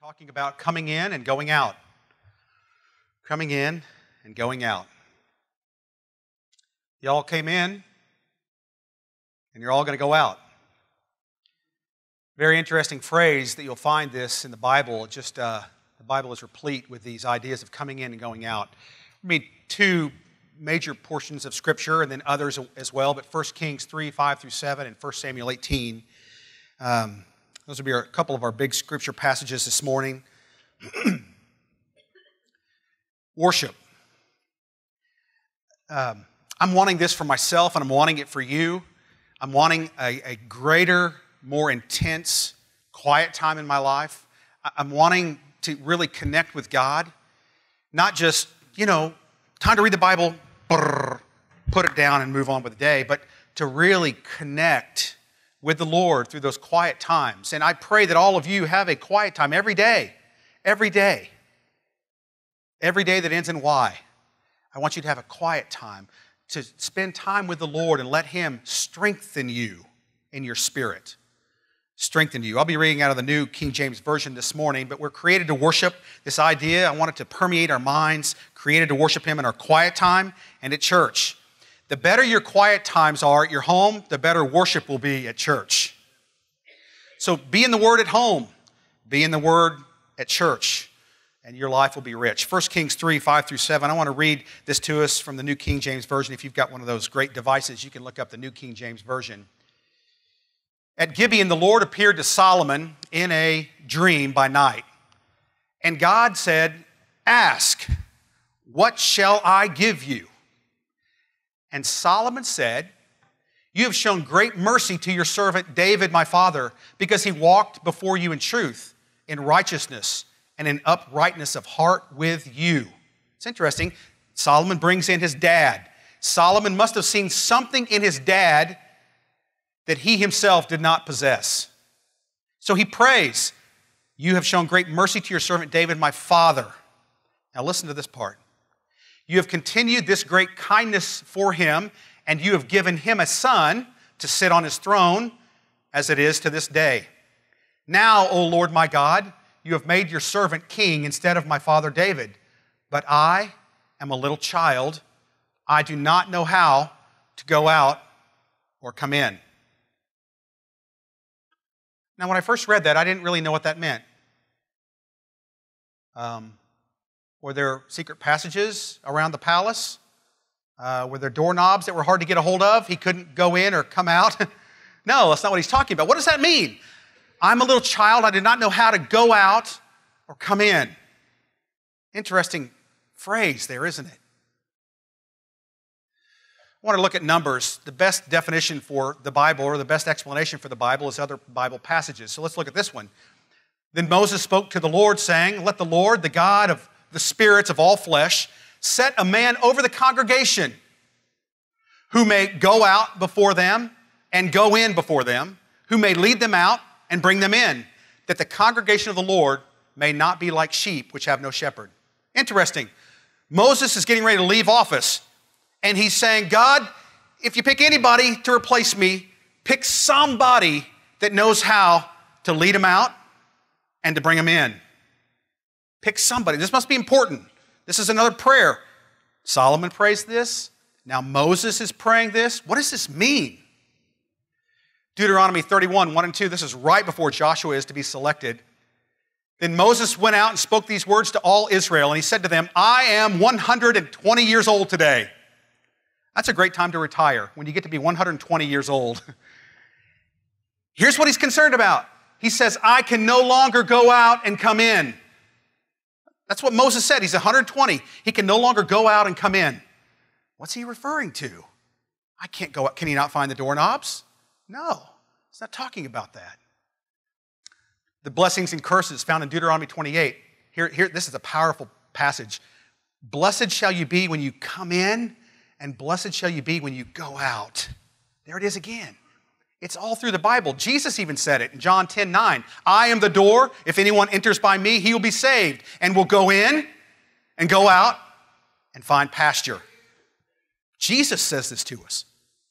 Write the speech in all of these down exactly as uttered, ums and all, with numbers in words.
Talking about coming in and going out. Coming in and going out. Y'all came in, and you're all going to go out. Very interesting phrase that you'll find this in the Bible. It just uh, the Bible is replete with these ideas of coming in and going out. I mean, two major portions of Scripture, and then others as well. But First Kings three, five through seven, and First Samuel eighteen. Um, those will be our, a couple of our big Scripture passages this morning. Worship. Um, I'm wanting this for myself, and I'm wanting it for you. I'm wanting a, a greater, more intense, quiet time in my life. I'm wanting to really connect with God. Not just, you know, time to read the Bible, brrr, put it down and move on with the day, but to really connect with the Lord through those quiet times. And I pray that all of you have a quiet time every day. Every day. Every day that ends in Y. I want you to have a quiet time to spend time with the Lord and let Him strengthen you in your spirit. Strengthen you. I'll be reading out of the New King James Version this morning, but we're created to worship. This idea, I want it to permeate our minds, created to worship Him in our quiet time and at church. The better your quiet times are at your home, the better worship will be at church. So be in the Word at home. Be in the Word at church, and your life will be rich. First Kings three, five through seven. I want to read this to us from the New King James Version. If you've got one of those great devices, you can look up the New King James Version. At Gibeon, the Lord appeared to Solomon in a dream by night. And God said, "Ask, what shall I give you?" And Solomon said, "You have shown great mercy to your servant David, my father, because he walked before you in truth, in righteousness, and in uprightness of heart with you." It's interesting. Solomon brings in his dad. Solomon must have seen something in his dad that he himself did not possess. So he prays, "You have shown great mercy to your servant David, my father." Now listen to this part. "You have continued this great kindness for him, and you have given him a son to sit on his throne, as it is to this day. Now, O Lord my God, you have made your servant king instead of my father David. But I am a little child. I do not know how to go out or come in." Now, when I first read that, I didn't really know what that meant. Um, were there secret passages around the palace? Uh, were there doorknobs that were hard to get a hold of? He couldn't go in or come out? No, that's not what he's talking about. What does that mean? I'm a little child. I did not know how to go out or come in. Interesting phrase there, isn't it? I want to look at Numbers. The best definition for the Bible, or the best explanation for the Bible, is other Bible passages. So let's look at this one. "Then Moses spoke to the Lord, saying, Let the Lord, the God of the spirits of all flesh, set a man over the congregation, who may go out before them and go in before them, who may lead them out and bring them in, that the congregation of the Lord may not be like sheep which have no shepherd." Interesting. Moses is getting ready to leave office, and he's saying, "God, if you pick anybody to replace me, pick somebody that knows how to lead them out and to bring them in. Pick somebody." This must be important. This is another prayer. Solomon prays this. Now Moses is praying this. What does this mean? Deuteronomy thirty-one, one and two. This is right before Joshua is to be selected. "Then Moses went out and spoke these words to all Israel, and he said to them, I am one hundred twenty years old today." That's a great time to retire, when you get to be one hundred twenty years old. Here's what he's concerned about. He says, "I can no longer go out and come in." That's what Moses said. He's one hundred twenty. He can no longer go out and come in. What's he referring to? I can't go out. Can he not find the doorknobs? No, it's not talking about that. The blessings and curses found in Deuteronomy twenty-eight. Here, here, this is a powerful passage. "Blessed shall you be when you come in, and blessed shall you be when you go out." There it is again. It's all through the Bible. Jesus even said it in John ten, nine. "I am the door. If anyone enters by me, he will be saved, and will go in and go out and find pasture." Jesus says this to us.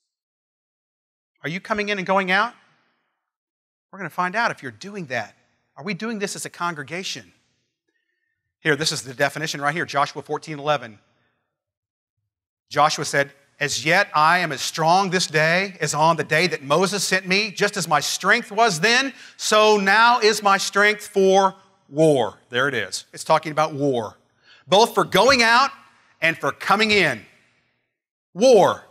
Are you coming in and going out? We're going to find out if you're doing that. Are we doing this as a congregation? Here, this is the definition right here, Joshua fourteen eleven. Joshua said, as yet I am as strong this day as on the day that Moses sent me. Just as my strength was then, so now is my strength for war. There it is. It's talking about war. Both for going out and for coming in. War.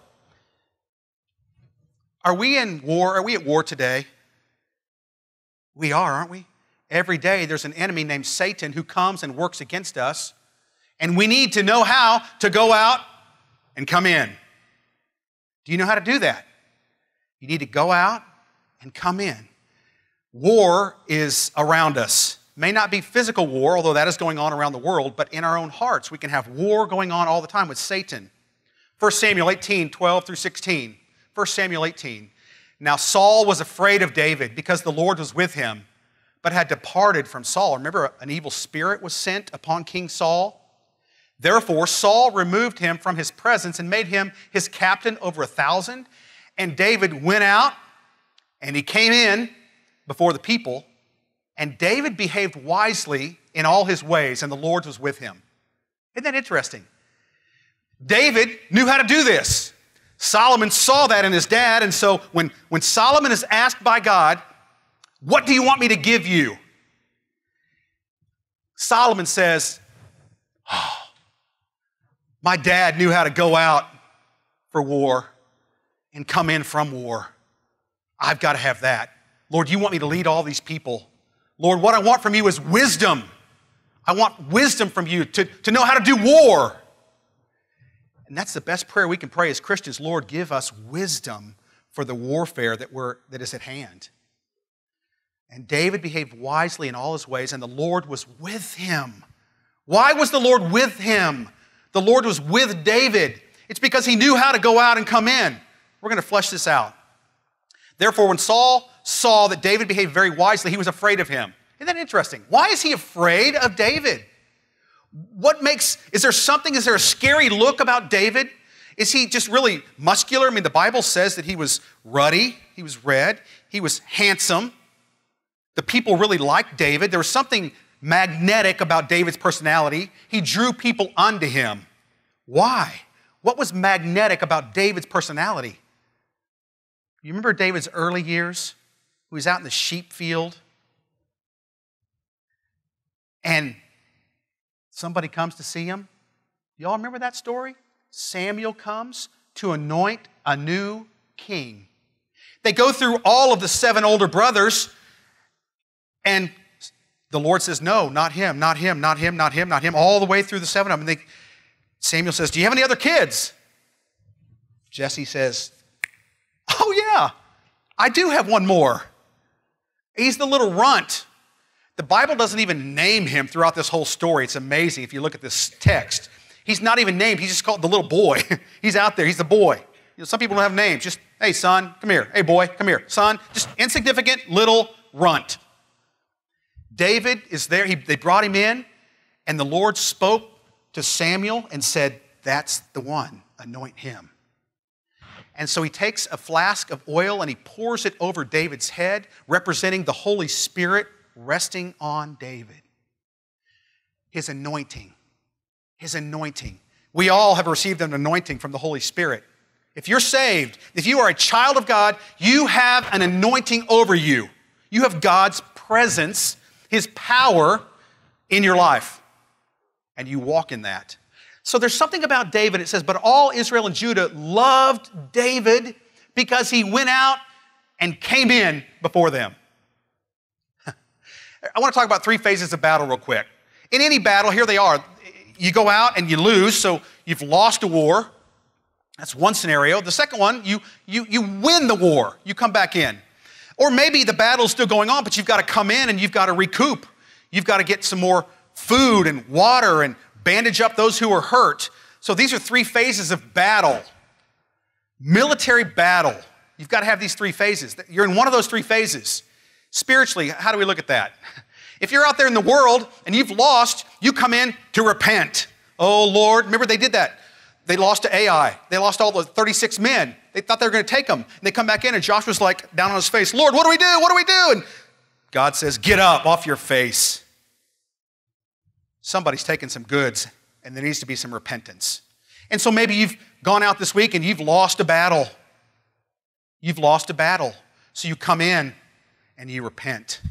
Are we in war? Are we at war today? We are, aren't we? Every day there's an enemy named Satan who comes and works against us. And we need to know how to go out and come in. Do you know how to do that? You need to go out and come in. War is around us. May not be physical war, although that is going on around the world, but in our own hearts. We can have war going on all the time with Satan. First Samuel eighteen, twelve through sixteen. First Samuel eighteen. Now Saul was afraid of David because the Lord was with him, but had departed from Saul. Remember, an evil spirit was sent upon King Saul. Therefore, Saul removed him from his presence and made him his captain over a thousand. And David went out and he came in before the people. And David behaved wisely in all his ways, and the Lord was with him. Isn't that interesting? David knew how to do this. Solomon saw that in his dad, and so when, when Solomon is asked by God, what do you want me to give you? Solomon says, oh, my dad knew how to go out for war and come in from war. I've got to have that. Lord, you want me to lead all these people. Lord, what I want from you is wisdom. I want wisdom from you to, to know how to do war. And that's the best prayer we can pray as Christians. Lord, give us wisdom for the warfare that, we're, that is at hand. And David behaved wisely in all his ways, and the Lord was with him. Why was the Lord with him? The Lord was with David. It's because he knew how to go out and come in. We're going to flesh this out. Therefore, when Saul saw that David behaved very wisely, he was afraid of him. Isn't that interesting? Why is he afraid of David? What makes, is there something, is there a scary look about David? Is he just really muscular? I mean, the Bible says that he was ruddy, he was red, he was handsome. The people really liked David. There was something magnetic about David's personality. He drew people unto him. Why? What was magnetic about David's personality? You remember David's early years? He was out in the sheep field. And somebody comes to see him. Y'all remember that story? Samuel comes to anoint a new king. They go through all of the seven older brothers, and the Lord says, no, not him, not him, not him, not him, not him, all the way through the seven of them. And they, Samuel says, do you have any other kids? Jesse says, oh yeah, I do have one more. He's the little runt. The Bible doesn't even name him throughout this whole story. It's amazing if you look at this text. He's not even named. He's just called the little boy. He's out there. He's the boy. You know, some people don't have names. Just, hey, son, come here. Hey, boy, come here. Son, just insignificant little runt. David is there. He, they brought him in, and the Lord spoke to Samuel and said, that's the one. Anoint him. And so he takes a flask of oil and he pours it over David's head, representing the Holy Spirit resting on David. His anointing. His anointing. We all have received an anointing from the Holy Spirit. If you're saved, if you are a child of God, you have an anointing over you. You have God's presence, His power in your life. And you walk in that. So there's something about David. It says, but all Israel and Judah loved David because he went out and came in before them. I want to talk about three phases of battle real quick. In any battle, here they are. You go out and you lose, so you've lost a war. That's one scenario. The second one, you, you, you win the war. You come back in. Or maybe the battle's still going on, but you've got to come in and you've got to recoup. You've got to get some more food and water and bandage up those who are hurt. So these are three phases of battle. Military battle. You've got to have these three phases. You're in one of those three phases. Spiritually, how do we look at that? If you're out there in the world and you've lost, you come in to repent. Oh, Lord. Remember, they did that. They lost to Ai. They lost all the thirty-six men. They thought they were going to take them. And they come back in and Joshua's like down on his face, Lord, what do we do? What do we do? And God says, get up off your face. Somebody's taken some goods, and there needs to be some repentance. And so maybe you've gone out this week and you've lost a battle. You've lost a battle. So you come in and you repent.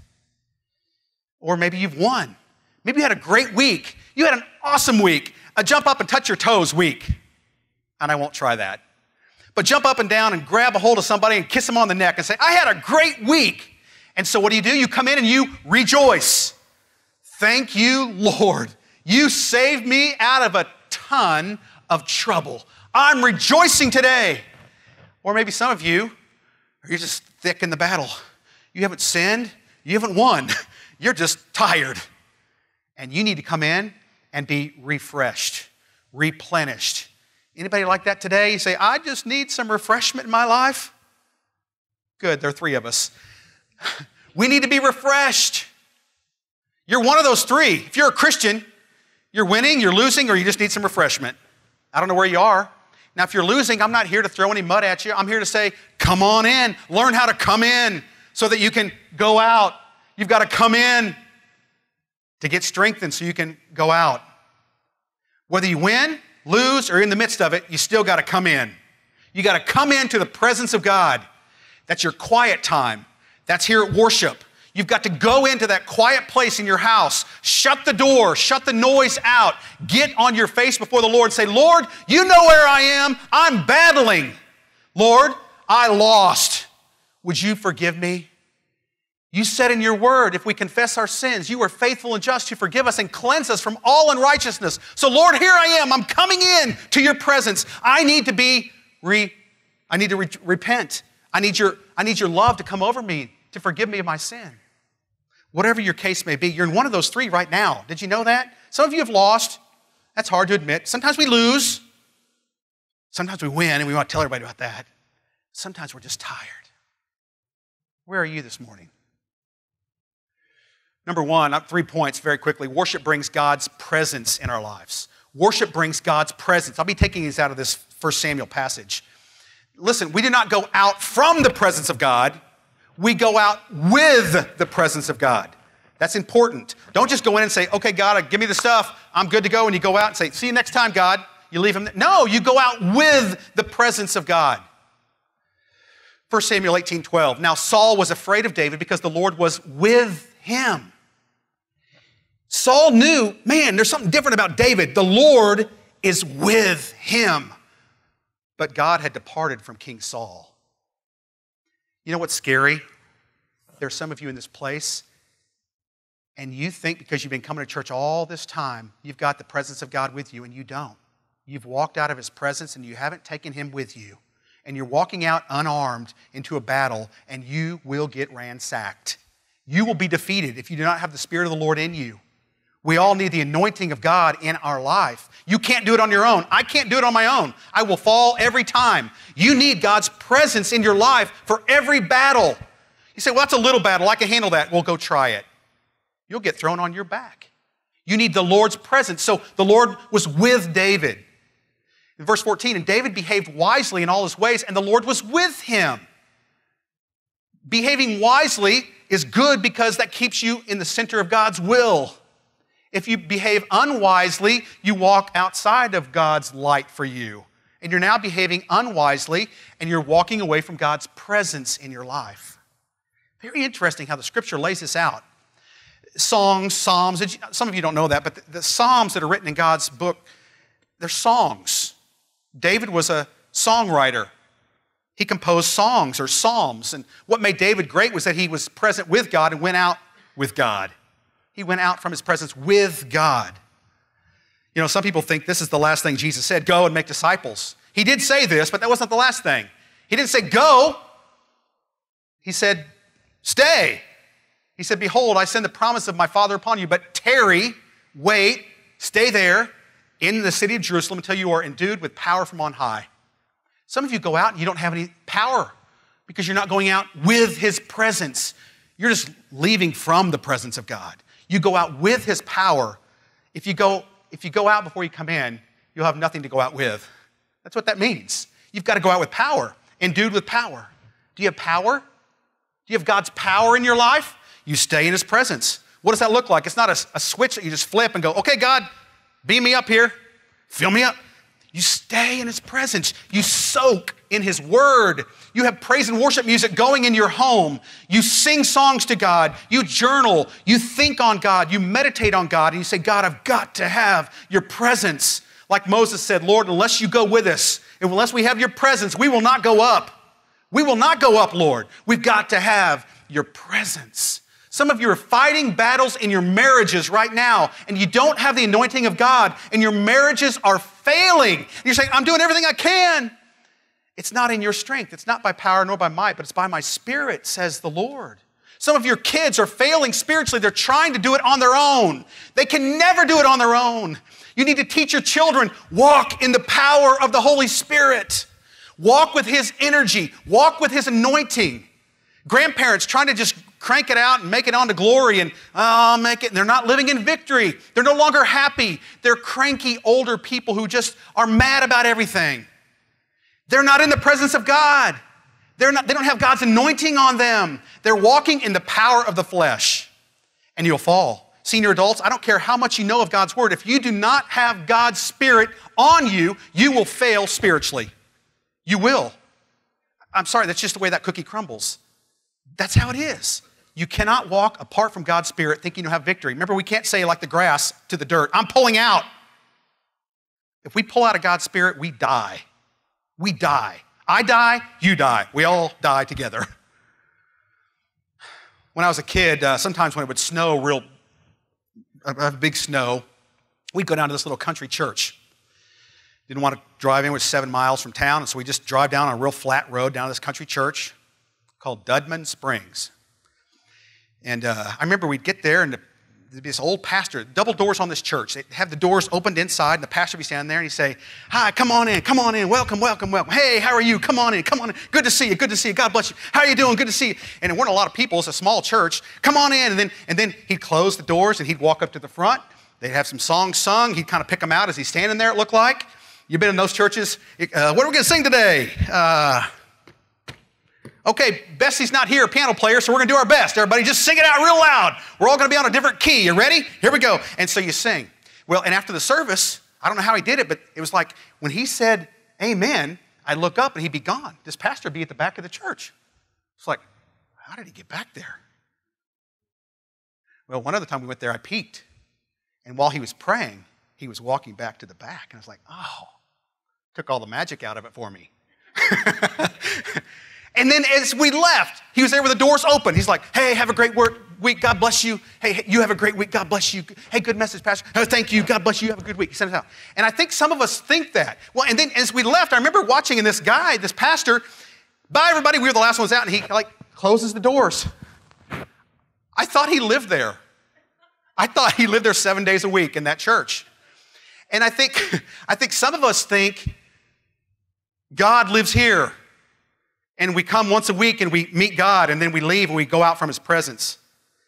Or maybe you've won. Maybe you had a great week. You had an awesome week. A jump up and touch your toes week. And I won't try that. But jump up and down and grab a hold of somebody and kiss them on the neck and say, I had a great week. And so what do you do? You come in and you rejoice. Thank you, Lord. You saved me out of a ton of trouble. I'm rejoicing today. Or maybe some of you, you're just thick in the battle. You haven't sinned. You haven't won. You're just tired. And you need to come in and be refreshed, replenished. Anybody like that today? You say, I just need some refreshment in my life. Good, there are three of us. We need to be refreshed. You're one of those three. If you're a Christian, you're winning, you're losing, or you just need some refreshment. I don't know where you are. Now, if you're losing, I'm not here to throw any mud at you. I'm here to say, come on in. Learn how to come in so that you can go out. You've got to come in to get strengthened so you can go out. Whether you win, lose, or in the midst of it, you still got to come in. You got to come into the presence of God. That's your quiet time. That's here at worship. You've got to go into that quiet place in your house, shut the door, shut the noise out, get on your face before the Lord and say, Lord, you know where I am. I'm battling. Lord, I lost. Would you forgive me? You said in your word, if we confess our sins, you are faithful and just to forgive us and cleanse us from all unrighteousness. So Lord, here I am. I'm coming in to your presence. I need to be, re, I need to re- repent. I need your, I need your love to come over me to forgive me of my sin. Whatever your case may be, you're in one of those three right now. Did you know that? Some of you have lost. That's hard to admit. Sometimes we lose. Sometimes we win, and we want to tell everybody about that. Sometimes we're just tired. Where are you this morning? Number one, three points very quickly. Worship brings God's presence in our lives. Worship brings God's presence. I'll be taking these out of this First Samuel passage. Listen, we do not go out from the presence of God. We go out with the presence of God. That's important. Don't just go in and say, okay, God, give me the stuff. I'm good to go. And you go out and say, see you next time, God. You leave him there. No, you go out with the presence of God. First Samuel eighteen twelve. Now Saul was afraid of David because the Lord was with him. Saul knew, man, there's something different about David. The Lord is with him. But God had departed from King Saul. You know what's scary? There's some of you in this place, and you think because you've been coming to church all this time, you've got the presence of God with you, and you don't. You've walked out of his presence, and you haven't taken him with you. And you're walking out unarmed into a battle, and you will get ransacked. You will be defeated if you do not have the Spirit of the Lord in you. We all need the anointing of God in our life. You can't do it on your own. I can't do it on my own. I will fall every time. You need God's presence in your life for every battle. You say, well, that's a little battle. I can handle that. Well, go try it. You'll get thrown on your back. You need the Lord's presence. So the Lord was with David. In verse fourteen, and David behaved wisely in all his ways, and the Lord was with him. Behaving wisely is good because that keeps you in the center of God's will. If you behave unwisely, you walk outside of God's light for you. And you're now behaving unwisely, and you're walking away from God's presence in your life. Very interesting how the Scripture lays this out. Songs, Psalms, some of you don't know that, but the, the Psalms that are written in God's book, they're songs. David was a songwriter. He composed songs or psalms. And what made David great was that he was present with God and went out with God. He went out from his presence with God. You know, some people think this is the last thing Jesus said, go and make disciples. He did say this, but that wasn't the last thing. He didn't say go. He said, stay. He said, behold, I send the promise of my Father upon you, but tarry, wait, stay there in the city of Jerusalem until you are endued with power from on high. Some of you go out and you don't have any power because you're not going out with his presence. You're just leaving from the presence of God. You go out with his power. If you go, if you go out before you come in, you'll have nothing to go out with. That's what that means. You've got to go out with power, endued with power. Do you have power? Do you have God's power in your life? You stay in his presence. What does that look like? It's not a, a switch that you just flip and go, okay, God, beam me up here. Fill me up. You stay in his presence. You soak in his word. You have praise and worship music going in your home. You sing songs to God. You journal. You think on God. You meditate on God. And you say, God, I've got to have your presence. Like Moses said, Lord, unless you go with us, and unless we have your presence, we will not go up. We will not go up, Lord. We've got to have your presence. Some of you are fighting battles in your marriages right now, and you don't have the anointing of God, and your marriages are failing. And you're saying, I'm doing everything I can. It's not in your strength. It's not by power nor by might, but it's by my Spirit, says the Lord. Some of your kids are failing spiritually. They're trying to do it on their own. They can never do it on their own. You need to teach your children, walk in the power of the Holy Spirit. Walk with his energy. Walk with his anointing. Grandparents trying to just crank it out and make it on to glory and, oh, I'll make it. And they're not living in victory. They're no longer happy. They're cranky older people who just are mad about everything. They're not in the presence of God. They're not, they don't have God's anointing on them. They're walking in the power of the flesh, and you'll fall. Senior adults, I don't care how much you know of God's word. If you do not have God's Spirit on you, you will fail spiritually. You will. I'm sorry, that's just the way that cookie crumbles. That's how it is. You cannot walk apart from God's Spirit thinking you'll have victory. Remember, we can't say like the grass to the dirt, I'm pulling out. If we pull out of God's Spirit, we die. We die. I die, you die. We all die together. When I was a kid, uh, sometimes when it would snow real, a big snow, we'd go down to this little country church. Didn't want to drive in, it was seven miles from town, and so we just drive down on a real flat road down to this country church called Dudman Springs. And uh, I remember we'd get there, and the, there'd be this old pastor, double doors on this church. They'd have the doors opened inside, and the pastor would be standing there, and he'd say, hi, come on in, come on in, welcome, welcome, welcome. Hey, how are you? Come on in, come on in. Good to see you, good to see you. God bless you. How are you doing? Good to see you. And there weren't a lot of people. It's a small church. Come on in. And then, and then he'd close the doors, and he'd walk up to the front. They'd have some songs sung. He'd kind of pick them out as he's standing there, it looked like. You've been in those churches. Uh, what are we going to sing today? Uh, okay, Bessie's not here, piano player, so we're going to do our best. Everybody just sing it out real loud. We're all going to be on a different key. You ready? Here we go. And so you sing. Well, and after the service, I don't know how he did it, but it was like when he said amen, I'd look up and he'd be gone. This pastor would be at the back of the church. It's like, how did he get back there? Well, one other time we went there, I peeked. And while he was praying, he was walking back to the back. And I was like, oh. Took all the magic out of it for me. And then as we left, he was there with the doors open. He's like, hey, have a great work week. God bless you. Hey, you have a great week. God bless you. Hey, good message, Pastor. Oh, thank you. God bless you. Have a good week. He sent it out. And I think some of us think that. Well, and then as we left, I remember watching, and this guy, this pastor, bye, everybody. We were the last ones out, and he like closes the doors. I thought he lived there. I thought he lived there seven days a week in that church. And I think, I think some of us think God lives here, and we come once a week and we meet God, and then we leave and we go out from his presence.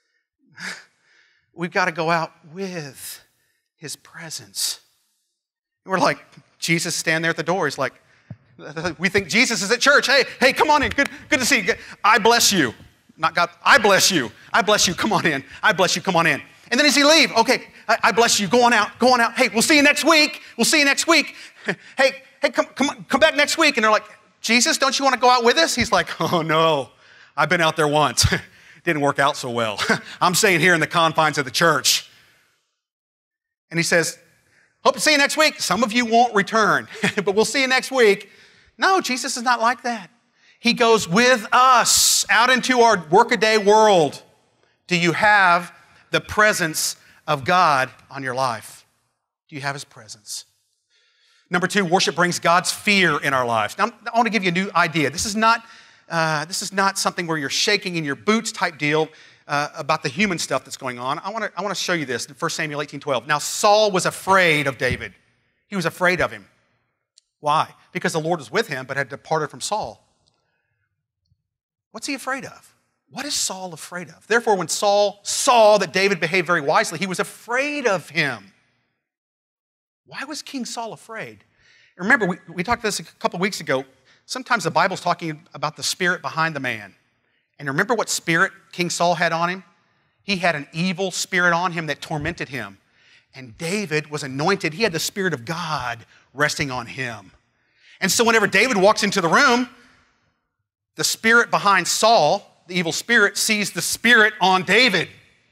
We've got to go out with his presence. And we're like, Jesus standing there at the door. He's like, we think Jesus is at church. Hey, hey, come on in. Good, good to see you. I bless you. Not God. I bless you. I bless you. Come on in. I bless you. Come on in. And then as he leave, okay, I, I bless you. Go on out. Go on out. Hey, we'll see you next week. We'll see you next week. Hey, hey, come, come, come back next week. And they're like, Jesus, don't you want to go out with us? He's like, oh no, I've been out there once. Didn't work out so well. I'm staying here in the confines of the church. And he says, hope to see you next week. Some of you won't return, but we'll see you next week. No, Jesus is not like that. He goes with us out into our workaday world. Do you have the presence of God on your life? Do you have his presence? Number two, worship brings God's fear in our lives. Now, I want to give you a new idea. This is not, uh, this is not something where you're shaking in your boots type deal uh, about the human stuff that's going on. I want to, I want to show you this in First Samuel eighteen twelve. Now, Saul was afraid of David. He was afraid of him. Why? Because the Lord was with him, but had departed from Saul. What's he afraid of? What is Saul afraid of? Therefore, when Saul saw that David behaved very wisely, he was afraid of him. Why was King Saul afraid? Remember, we, we talked this a couple of weeks ago. Sometimes the Bible's talking about the spirit behind the man. And remember what spirit King Saul had on him? He had an evil spirit on him that tormented him. And David was anointed. He had the Spirit of God resting on him. And so whenever David walks into the room, the spirit behind Saul, the evil spirit, sees the spirit on David.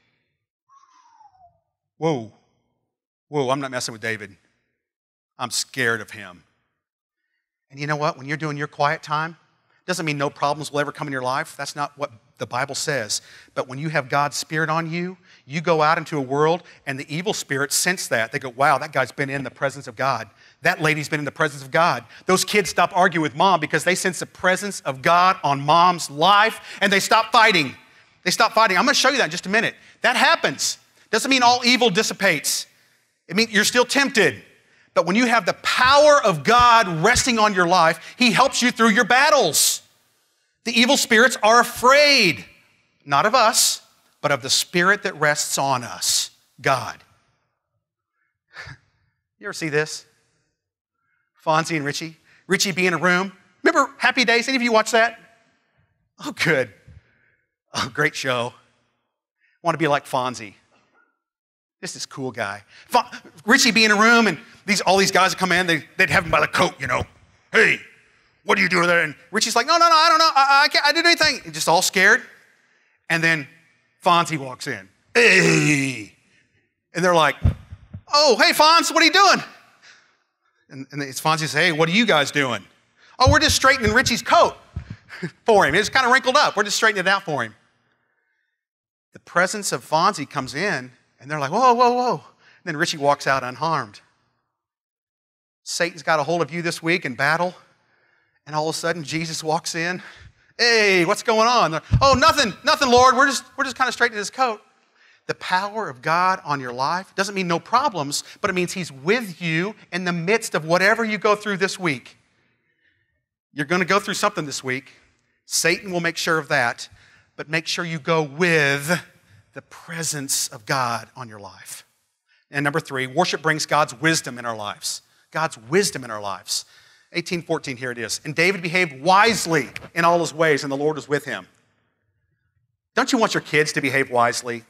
Whoa. Whoa, I'm not messing with David. I'm scared of him. And you know what? When you're doing your quiet time, doesn't mean no problems will ever come in your life. That's not what the Bible says. But when you have God's Spirit on you, you go out into a world and the evil spirits sense that. They go, wow, that guy's been in the presence of God. That lady's been in the presence of God. Those kids stop arguing with mom because they sense the presence of God on mom's life and they stop fighting. They stop fighting. I'm going to show you that in just a minute. That happens. Doesn't mean all evil dissipates. It means you're still tempted. But when you have the power of God resting on your life, He helps you through your battles. The evil spirits are afraid, not of us, but of the Spirit that rests on us, God. You ever see this? Fonzie and Richie. Richie be in a room. Remember Happy Days? Any of you watch that? Oh, good. Oh, great show. I want to be like Fonzie. This is cool guy. Richie be in a room, and these all these guys would come in, they, they'd have him by the coat, you know. Hey, what are you doing there? And Richie's like, no, no, no, I don't know. I, I can't, I didn't do anything. He's just all scared. And then Fonzie walks in. Hey. And they're like, oh, hey, Fonz, what are you doing? And, and it's Fonzie says, hey, what are you guys doing? Oh, we're just straightening Richie's coat for him. It's kind of wrinkled up. We're just straightening it out for him. The presence of Fonzie comes in, and they're like, whoa, whoa, whoa. And then Richie walks out unharmed. Satan's got a hold of you this week in battle, and all of a sudden Jesus walks in. Hey, what's going on? They're, oh, nothing, nothing, Lord. We're just, we're just kind of straightening his coat. The power of God on your life doesn't mean no problems, but it means He's with you in the midst of whatever you go through this week. You're going to go through something this week. Satan will make sure of that, but make sure you go with the presence of God on your life. And number three, worship brings God's wisdom in our lives. God's wisdom in our lives. eighteen fourteen, here it is. And David behaved wisely in all his ways, and the Lord was with him. Don't you want your kids to behave wisely?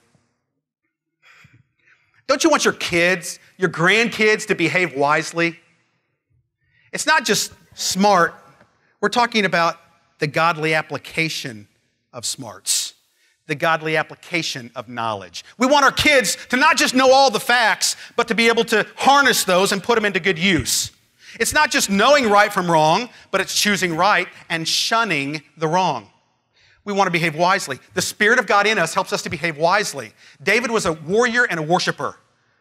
Don't you want your kids, your grandkids to behave wisely? It's not just smart. We're talking about the godly application of smarts, the godly application of knowledge. We want our kids to not just know all the facts, but to be able to harness those and put them into good use. It's not just knowing right from wrong, but it's choosing right and shunning the wrong. We want to behave wisely. The Spirit of God in us helps us to behave wisely. David was a warrior and a worshiper.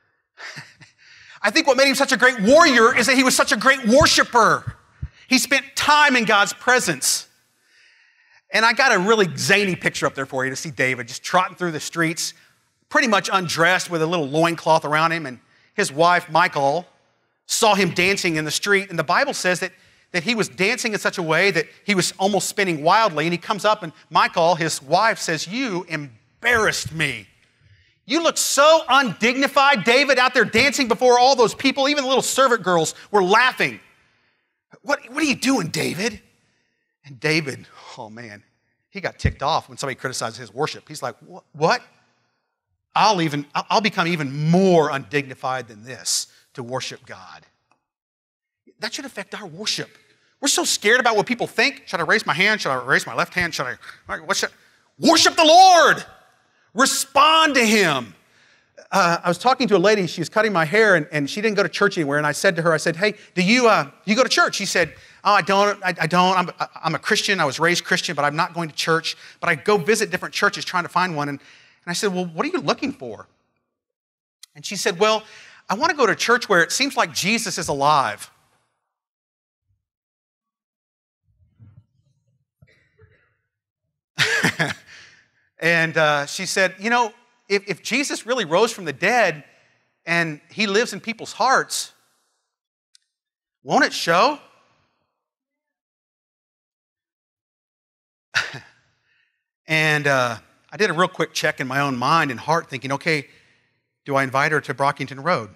I think what made him such a great warrior is that he was such a great worshiper. He spent time in God's presence. And I got a really zany picture up there for you to see David just trotting through the streets, pretty much undressed with a little loincloth around him. And his wife, Michal, saw him dancing in the street. And the Bible says that that he was dancing in such a way that he was almost spinning wildly. And he comes up and Michal, his wife, says, you embarrassed me. You look so undignified, David, out there dancing before all those people. Even the little servant girls were laughing. What, what are you doing, David? And David, oh man, he got ticked off when somebody criticized his worship. He's like, what? what? I'll even, I'll become even more undignified than this to worship God. That should affect our worship. We're so scared about what people think. Should I raise my hand? Should I raise my left hand? Should I, what should, worship the Lord. Respond to Him. Uh, I was talking to a lady, she was cutting my hair, and, and she didn't go to church anywhere, and I said to her, I said, hey, do you, uh, you go to church? She said, oh, I don't, I, I don't, I'm, I'm a Christian, I was raised Christian, but I'm not going to church, but I go visit different churches trying to find one, and, and I said, well, what are you looking for? And she said, well, I want to go to a church where it seems like Jesus is alive. And uh, she said, you know, if, if Jesus really rose from the dead and He lives in people's hearts, won't it show? And uh, I did a real quick check in my own mind and heart thinking, okay, do I invite her to Brockington Road?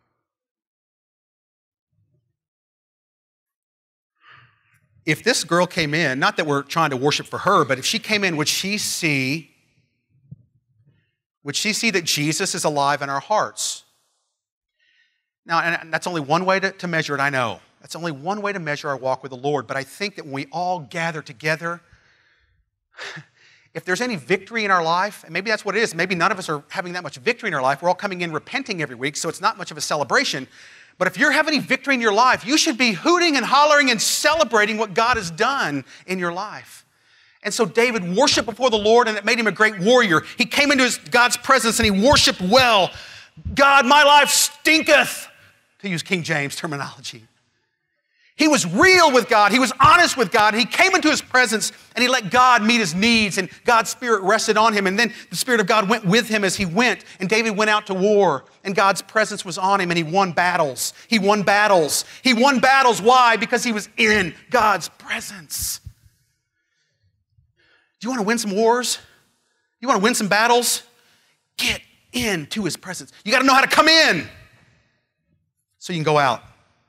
If this girl came in, not that we're trying to worship for her, but if she came in, would she see would she see that Jesus is alive in our hearts? Now, and that's only one way to, to measure it, I know. That's only one way to measure our walk with the Lord. But I think that when we all gather together, if there's any victory in our life, and maybe that's what it is, maybe none of us are having that much victory in our life. We're all coming in repenting every week, so it's not much of a celebration. But if you're having any victory in your life, you should be hooting and hollering and celebrating what God has done in your life. And so David worshiped before the Lord, and it made him a great warrior. He came into his, God's presence, and he worshiped well. God, my life stinketh, to use King James terminology. He was real with God. He was honest with God. He came into his presence and he let God meet his needs, and God's Spirit rested on him. And then the Spirit of God went with him as he went, and David went out to war, and God's presence was on him, and he won battles. He won battles. He won battles. Why? Because he was in God's presence. Do you want to win some wars? You want to win some battles? Get into his presence. You got to know how to come in so you can go out.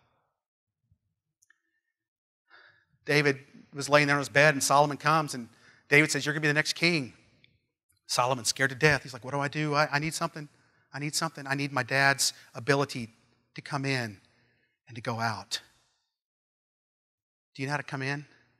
David was laying there on his bed, and Solomon comes, and David says, you're going to be the next king. Solomon's scared to death. He's like, what do I do? I, I need something. I need something. I need my dad's ability to come in and to go out. Do you know how to come in?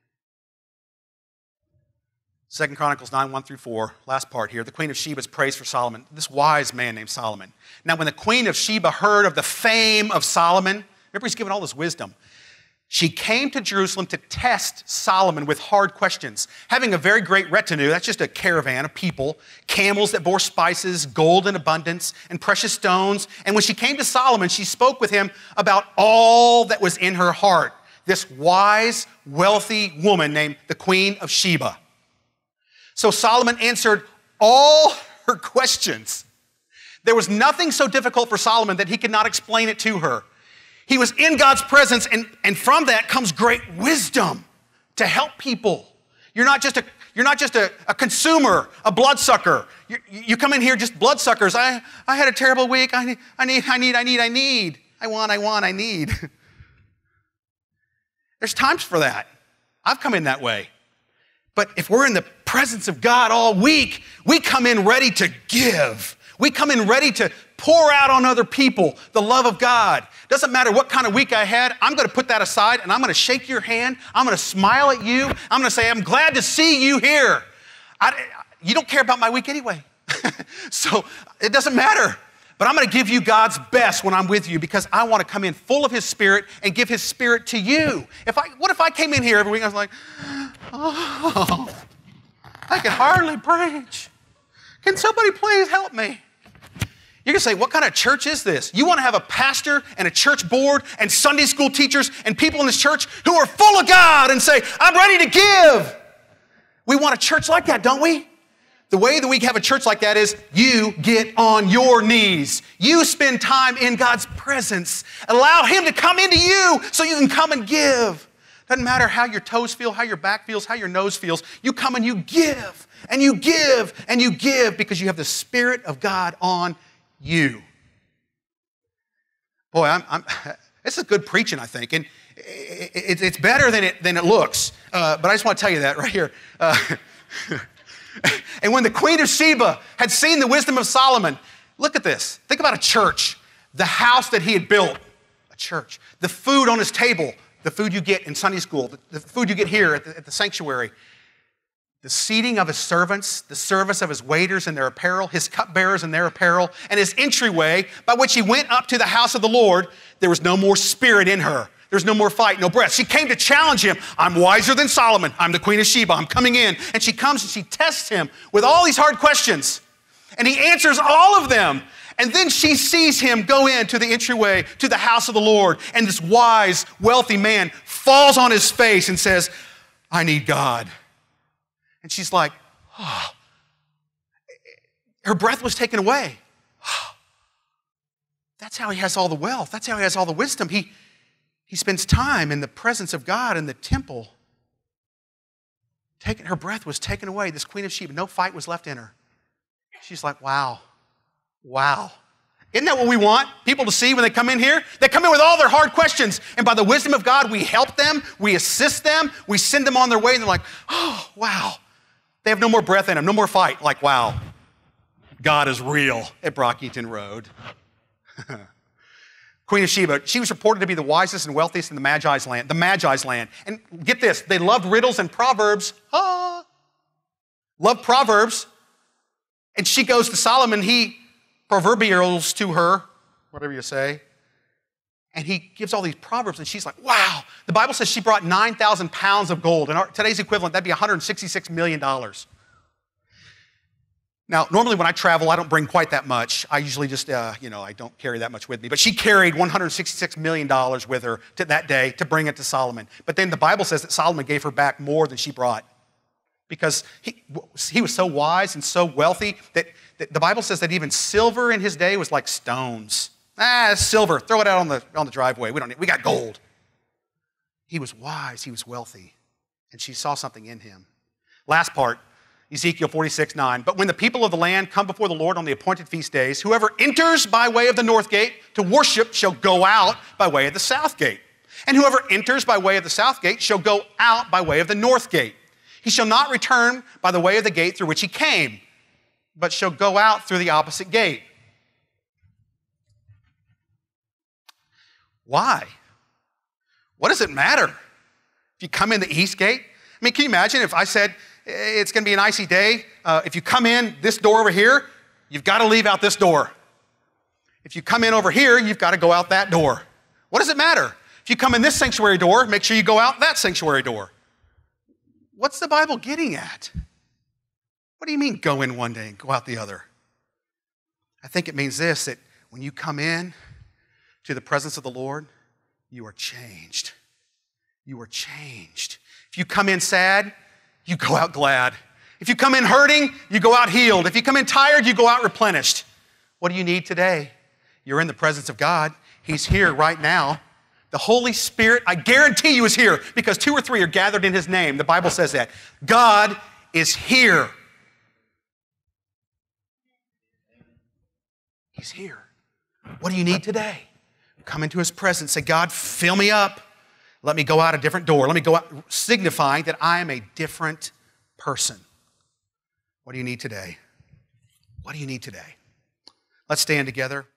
Second Chronicles nine, one through four, last part here. The queen of Sheba's praise for Solomon, this wise man named Solomon. Now, when the queen of Sheba heard of the fame of Solomon, remember he's given all this wisdom, she came to Jerusalem to test Solomon with hard questions. Having a very great retinue, that's just a caravan of people, camels that bore spices, gold in abundance, and precious stones. And when she came to Solomon, she spoke with him about all that was in her heart. This wise, wealthy woman named the Queen of Sheba. So Solomon answered all her questions. There was nothing so difficult for Solomon that he could not explain it to her. He was in God's presence, and, and from that comes great wisdom to help people. You're not just a, you're not just a, a consumer, a bloodsucker. You, you come in here just bloodsuckers. I, I had a terrible week. I need, I need, I need, I need, I need. I want, I want, I need. There's times for that. I've come in that way. But if we're in the presence of God all week, we come in ready to give. We come in ready to pour out on other people the love of God. Doesn't matter what kind of week I had, I'm going to put that aside, and I'm going to shake your hand. I'm going to smile at you. I'm going to say, I'm glad to see you here. I, you don't care about my week anyway. So it doesn't matter. But I'm going to give you God's best when I'm with you, because I want to come in full of his Spirit and give his Spirit to you. If I, what if I came in here every week and I was like, oh, I can hardly preach. Can somebody please help me? You're going to say, what kind of church is this? You want to have a pastor and a church board and Sunday school teachers and people in this church who are full of God and say, I'm ready to give. We want a church like that, don't we? The way that we have a church like that is you get on your knees. You spend time in God's presence. Allow him to come into you so you can come and give. Doesn't matter how your toes feel, how your back feels, how your nose feels. You come and you give, and you give, and you give because you have the Spirit of God on you. Boy, I'm, I'm, this is good preaching, I think, and it, it, it's better than it, than it looks. Uh, but I just want to tell you that right here. Uh, and when the Queen of Sheba had seen the wisdom of Solomon, look at this. Think about a church, the house that he had built, a church, the food on his table, the food you get in Sunday school, the, the food you get here at the, at the sanctuary, the seating of his servants, the service of his waiters and their apparel, his cupbearers and their apparel, and his entryway by which he went up to the house of the Lord, there was no more spirit in her. There's no more fight, no breath. She came to challenge him. I'm wiser than Solomon. I'm the Queen of Sheba. I'm coming in. And she comes and she tests him with all these hard questions. And he answers all of them. And then she sees him go into the entryway to the house of the Lord. And this wise, wealthy man falls on his face and says, I need God. And she's like, oh. Her breath was taken away. Oh. That's how he has all the wealth. That's how he has all the wisdom. He, he spends time in the presence of God in the temple. Taken, her breath was taken away. This Queen of Sheba, no fight was left in her. She's like, wow, wow. Isn't that what we want people to see when they come in here? They come in with all their hard questions, and by the wisdom of God, we help them, we assist them, we send them on their way, and they're like, oh, wow. They have no more breath in them, no more fight. Like, wow, God is real at Brockington Road. Queen of Sheba, she was reported to be the wisest and wealthiest in the Magi's land. The Magi's land. And get this, they loved riddles and proverbs. Ah, loved proverbs. And she goes to Solomon, he proverbials to her, whatever you say. And he gives all these proverbs, and she's like, wow. The Bible says she brought nine thousand pounds of gold. In our, today's equivalent, that'd be one hundred sixty-six million dollars. Now, normally when I travel, I don't bring quite that much. I usually just, uh, you know, I don't carry that much with me. But she carried one hundred sixty-six million dollars with her to that day to bring it to Solomon. But then the Bible says that Solomon gave her back more than she brought because he, he was so wise and so wealthy that, that the Bible says that even silver in his day was like stones. Ah, it's silver. Throw it out on the, on the driveway. We don't need, we got gold. He was wise. He was wealthy. And she saw something in him. Last part. Ezekiel forty-six, nine. But when the people of the land come before the Lord on the appointed feast days, whoever enters by way of the north gate to worship shall go out by way of the south gate. And whoever enters by way of the south gate shall go out by way of the north gate. He shall not return by the way of the gate through which he came, but shall go out through the opposite gate. Why? What does it matter if you come in the east gate? I mean, can you imagine if I said, it's going to be an icy day. Uh, if you come in this door over here, you've got to leave out this door. If you come in over here, you've got to go out that door. What does it matter? If you come in this sanctuary door, make sure you go out that sanctuary door. What's the Bible getting at? What do you mean go in one day and go out the other? I think it means this, that when you come in to the presence of the Lord, you are changed. You are changed. If you come in sad, you go out glad. If you come in hurting, you go out healed. If you come in tired, you go out replenished. What do you need today? You're in the presence of God. He's here right now. The Holy Spirit, I guarantee you, is here because two or three are gathered in His name. The Bible says that. God is here. He's here. What do you need today? Come into His presence. Say, God, fill me up. Let me go out a different door. Let me go out, signifying that I am a different person. What do you need today? What do you need today? Let's stand together.